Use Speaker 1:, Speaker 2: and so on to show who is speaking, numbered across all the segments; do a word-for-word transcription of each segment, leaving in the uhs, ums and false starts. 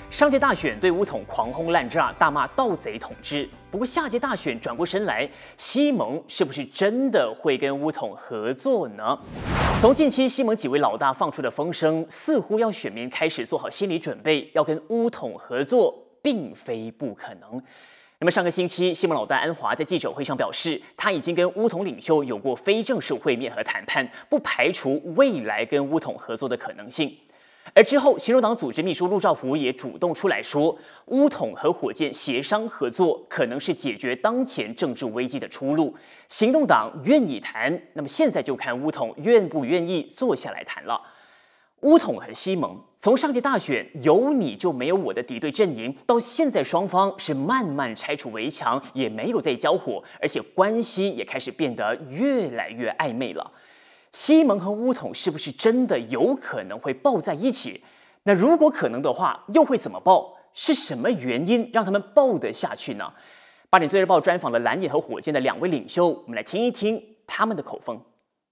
Speaker 1: 上届大选对巫统狂轰滥炸，大骂盗贼统治。不过下届大选转过身来，西蒙是不是真的会跟巫统合作呢？从近期西蒙几位老大放出的风声，似乎要选民开始做好心理准备，要跟巫统合作，并非不可能。那么上个星期，西蒙老大安华在记者会上表示，他已经跟巫统领袖有过非正式会面和谈判，不排除未来跟巫统合作的可能性。而之后，行动党组织秘书陆兆福也主动出来说，巫统和火箭协商合作可能是解决当前政治危机的出路。行动党愿意谈，那么现在就看巫统愿不愿意坐下来谈了。巫统和西蒙从上届大选有你就没有我的敌对阵营，到现在双方是慢慢拆除围墙，也没有再交火，而且关系也开始变得越来越暧昧了。西蒙和巫统是不是真的有可能会抱在一起？那如果可能的话，又会怎么抱？是什么原因让他们抱得下去呢？八点最日报专访了蓝眼和火箭的两位领袖，我们来听一听他们的口风。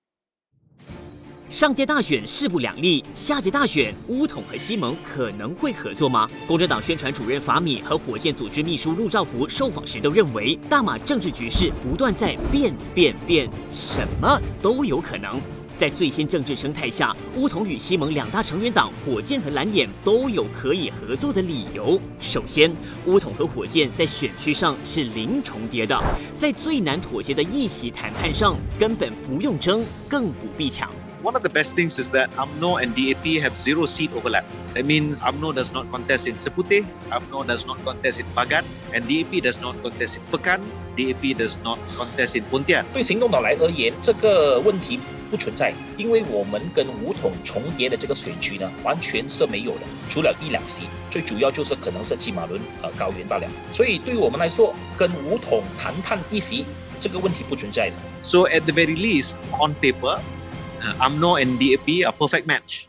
Speaker 1: 上届大选势不两立，下届大选巫统和西蒙可能会合作吗？公正党宣传主任法米和火箭组织秘书陆兆福受访时都认为，大马政治局势不断在变变变，什么都有可能。在最新政治生态下，巫统与西蒙两大成员党火箭和蓝眼都有可以合作的理由。首先，巫统和火箭在选区上是零重叠的，在最难妥协的议席谈判上，根本不用争，更不必抢。
Speaker 2: One of the best things is that U M N O and D A P have zero seat overlap. That means U M N O does not contest in Seputeh, U M N O does not contest in Pagan, and D A P does not contest in Pekan, D A P does not contest in Pontian.
Speaker 3: 对行动党来而言，这个问题不存在，因为我们跟巫统重叠的这个选区呢，完全是没有的，除了一两席，最主要就是可能是基马伦呃高原罢了。所以对于我们来说，跟巫统谈判一席，这个问题不存在的。
Speaker 2: So at the very least, on paper, Uh, U M N O and D A P are perfect match.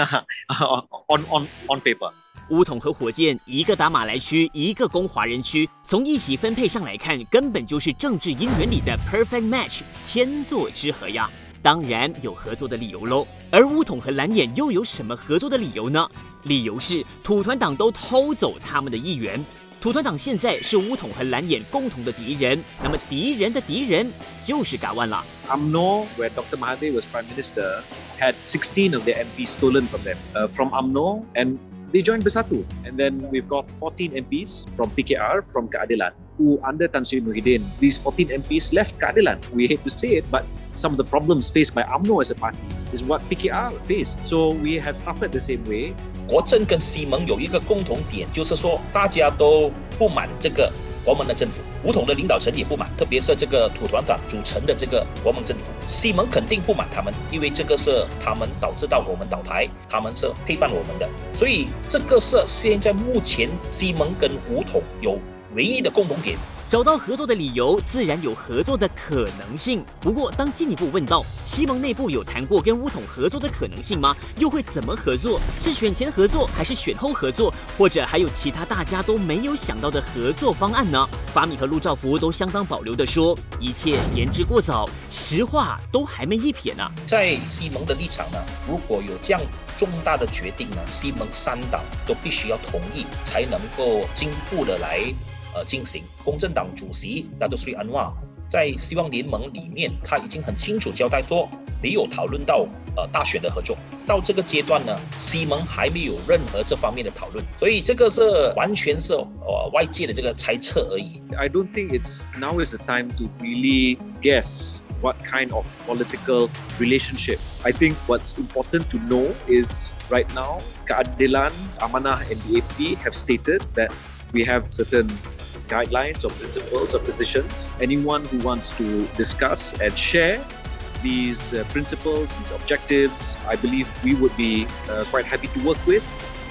Speaker 2: on on on paper.
Speaker 1: 巫统和火箭一个打马来区，一个攻华人区，从议席分配上来看，根本就是政治姻缘里的 perfect match， 天作之合呀。当然有合作的理由喽。而巫统和蓝眼又有什么合作的理由呢？理由是土团党都偷走他们的议员。土团党现在是巫统和蓝眼共同的敌人，那么敌人的敌人就是嘎万了。
Speaker 2: U M N O, where Doctor Mahathir was Prime Minister, had sixteen of their M Ps stolen from them, uh, from U M N O, and they joined Bersatu. And then we've got fourteen M Ps from P K R, from Keadilan, who under Tan Sri Muhyiddin, these fourteen M Ps left Keadilan. We hate to say it, but some of the problems faced by U M N O as a party is what P K R faced. So we have suffered the same way.
Speaker 3: 国政跟西蒙有一个共同点，就是说大家都不满这个国盟的政府，巫统的领导层也不满，特别是这个土团党组成的这个国盟政府，西蒙肯定不满他们，因为这个是他们导致到我们倒台，他们是陪伴我们的，所以这个是现在目前西蒙跟巫统有唯一的共同点。
Speaker 1: 找到合作的理由，自然有合作的可能性。不过，当进一步问到西蒙内部有谈过跟巫统合作的可能性吗？又会怎么合作？是选前合作，还是选后合作？或者还有其他大家都没有想到的合作方案呢？法米和陆兆福都相当保留地说，一切言之过早，实话都还没一撇呢。
Speaker 3: 在西蒙的立场呢，如果有这样重大的决定呢，西蒙三党都必须要同意，才能够进一步的来。呃，进行公正党主席大多数安瓦在希望联盟里面，他已经很清楚交代说，没有讨论到呃大选的合作。到这个阶段呢，西蒙还没有任何这方面的讨论，所以这个是完全是呃外界的这个猜测而已。
Speaker 2: I don't think it's now is the time to really guess what kind of political relationship. I think what's important to know is right now, Keadilan, Amanah, and D A P have stated that we have certain guidelines or principles or positions. Anyone who wants to discuss and share these uh, principles, these objectives, I believe we would be uh, quite happy to work with.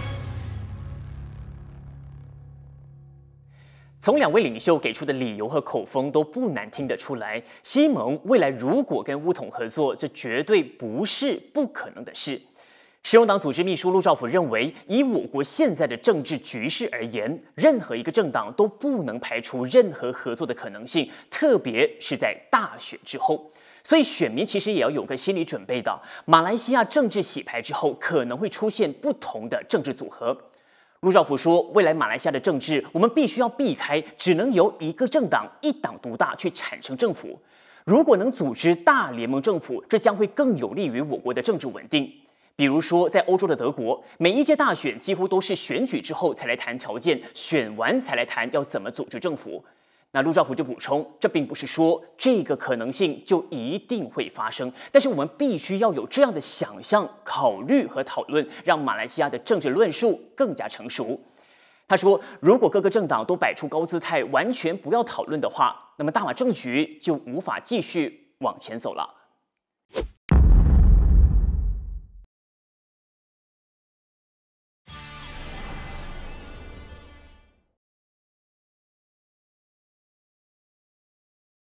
Speaker 1: 从两位领袖给出的理由和口风都不难听得出来，西蒙未来如果跟巫统合作，这绝对不是不可能的事。时荣党组织秘书陆兆福认为，以我国现在的政治局势而言，任何一个政党都不能排除任何合作的可能性，特别是在大选之后。所以选民其实也要有个心理准备的，马来西亚政治洗牌之后，可能会出现不同的政治组合。 陆兆福说，未来马来西亚的政治，我们必须要避开只能由一个政党一党独大去产生政府。如果能组织大联盟政府，这将会更有利于我国的政治稳定。比如说，在欧洲的德国，每一届大选几乎都是选举之后才来谈条件，选完才来谈要怎么组织政府。那陆兆福就补充，这并不是说这个可能性就一定会发生，但是我们必须要有这样的想象、考虑和讨论，让马来西亚的政治论述更加成熟。他说，如果各个政党都摆出高姿态，完全不要讨论的话，那么大马政局就无法继续往前走了。